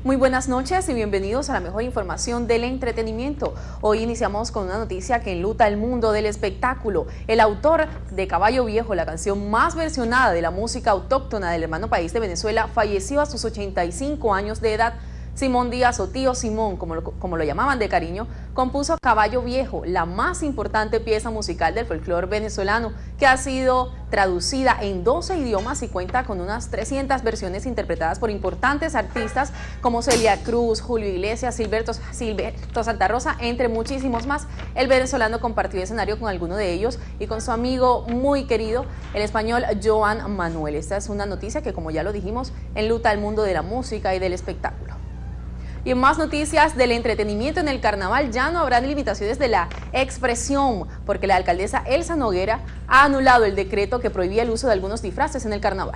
Muy buenas noches y bienvenidos a la mejor información del entretenimiento. Hoy iniciamos con una noticia que enluta el mundo del espectáculo. El autor de Caballo Viejo, la canción más versionada de la música autóctona del hermano país de Venezuela, falleció a sus 85 años de edad. Simón Díaz, o Tío Simón, como lo llamaban de cariño, compuso Caballo Viejo, la más importante pieza musical del folclore venezolano, que ha sido traducida en 12 idiomas y cuenta con unas 300 versiones interpretadas por importantes artistas como Celia Cruz, Julio Iglesias, Silberto Santa Rosa, entre muchísimos más. El venezolano compartió escenario con alguno de ellos y con su amigo muy querido, el español Joan Manuel. Esta es una noticia que, como ya lo dijimos, enluta el mundo de la música y del espectáculo. Y en más noticias del entretenimiento, en el carnaval ya no habrá limitaciones de la expresión, porque la alcaldesa Elsa Noguera ha anulado el decreto que prohibía el uso de algunos disfraces en el carnaval.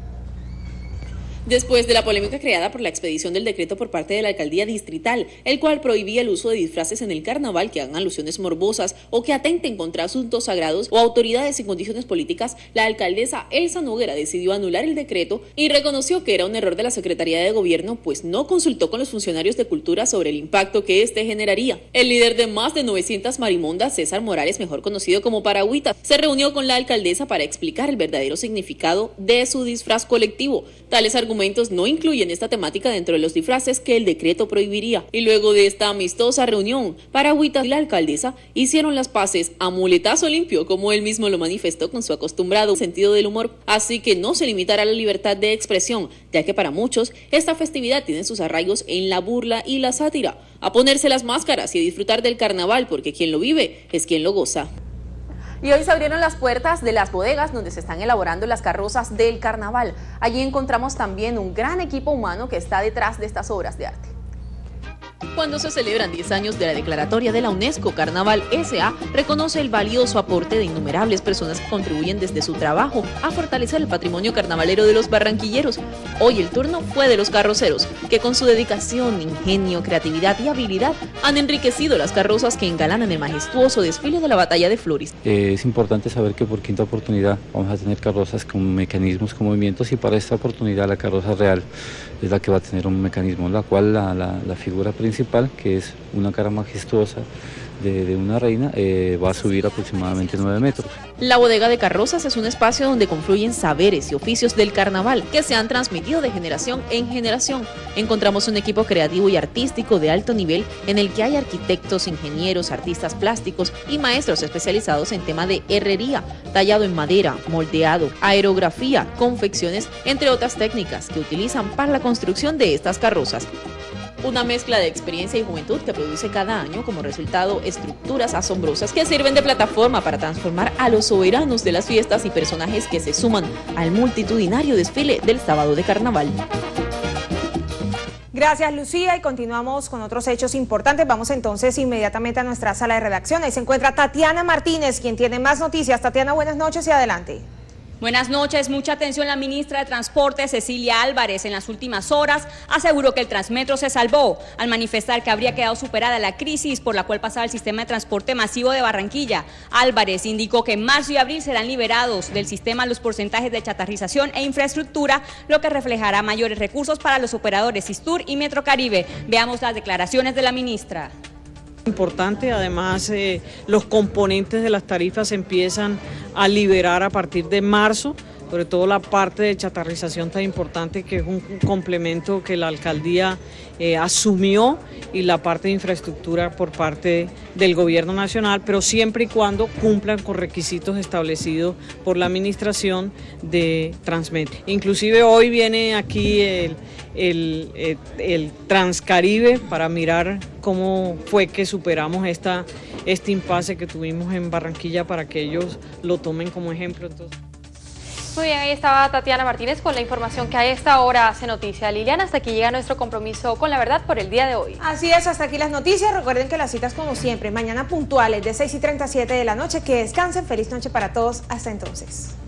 Después de la polémica creada por la expedición del decreto por parte de la alcaldía distrital, el cual prohibía el uso de disfraces en el carnaval que hagan alusiones morbosas o que atenten contra asuntos sagrados o autoridades sin condiciones políticas, la alcaldesa Elsa Noguera decidió anular el decreto y reconoció que era un error de la Secretaría de Gobierno, pues no consultó con los funcionarios de cultura sobre el impacto que este generaría. El líder de más de 900 marimondas, César Morales, mejor conocido como Paragüita, se reunió con la alcaldesa para explicar el verdadero significado de su disfraz colectivo. Tales argumentos no incluyen esta temática dentro de los disfraces que el decreto prohibiría. Y luego de esta amistosa reunión, Paragüita y la alcaldesa hicieron las paces a muletazo limpio, como él mismo lo manifestó con su acostumbrado sentido del humor. Así que no se limitará la libertad de expresión, ya que para muchos esta festividad tiene sus arraigos en la burla y la sátira. A ponerse las máscaras y a disfrutar del carnaval, porque quien lo vive es quien lo goza. Y hoy se abrieron las puertas de las bodegas donde se están elaborando las carrozas del carnaval. Allí encontramos también un gran equipo humano que está detrás de estas obras de arte. Cuando se celebran 10 años de la declaratoria de la UNESCO, Carnaval S.A. reconoce el valioso aporte de innumerables personas que contribuyen desde su trabajo a fortalecer el patrimonio carnavalero de los barranquilleros. Hoy el turno fue de los carroceros, que con su dedicación, ingenio, creatividad y habilidad han enriquecido las carrozas que engalanan el majestuoso desfile de la Batalla de Flores. Es importante saber que por quinta oportunidad vamos a tener carrozas con mecanismos, con movimientos, y para esta oportunidad la carroza real es la que va a tener un mecanismo, la cual la figura principal, que es una cara majestuosa de una reina, va a subir aproximadamente 9 metros. La bodega de carrozas es un espacio donde confluyen saberes y oficios del carnaval que se han transmitido de generación en generación. Encontramos un equipo creativo y artístico de alto nivel en el que hay arquitectos, ingenieros, artistas plásticos y maestros especializados en tema de herrería, tallado en madera, moldeado, aerografía, confecciones, entre otras técnicas que utilizan para la construcción de estas carrozas. Una mezcla de experiencia y juventud que produce cada año como resultado estructuras asombrosas que sirven de plataforma para transformar a los soberanos de las fiestas y personajes que se suman al multitudinario desfile del sábado de carnaval. Gracias, Lucía, y continuamos con otros hechos importantes. Vamos entonces inmediatamente a nuestra sala de redacción. Ahí se encuentra Tatiana Martínez, quien tiene más noticias. Tatiana, buenas noches y adelante. Buenas noches, mucha atención. La ministra de Transporte, Cecilia Álvarez, en las últimas horas aseguró que el Transmetro se salvó al manifestar que habría quedado superada la crisis por la cual pasaba el sistema de transporte masivo de Barranquilla. Álvarez indicó que en marzo y abril serán liberados del sistema los porcentajes de chatarrización e infraestructura, lo que reflejará mayores recursos para los operadores Sistur y Metrocaribe. Veamos las declaraciones de la ministra. Importante, además los componentes de las tarifas se empiezan a liberar a partir de marzo, sobre todo la parte de chatarrización tan importante, que es un complemento que la alcaldía asumió, y la parte de infraestructura por parte del gobierno nacional, pero siempre y cuando cumplan con requisitos establecidos por la administración de Transmetro. Inclusive hoy viene aquí el Transcaribe para mirar cómo fue que superamos este impasse que tuvimos en Barranquilla, para que ellos lo tomen como ejemplo. Entonces, muy bien, ahí estaba Tatiana Martínez con la información que a esta hora hace noticia. Liliana, hasta aquí llega nuestro compromiso con la verdad por el día de hoy. Así es, hasta aquí las noticias. Recuerden que las citas, como siempre, mañana puntuales de 6:37 de la noche. Que descansen, feliz noche para todos. Hasta entonces.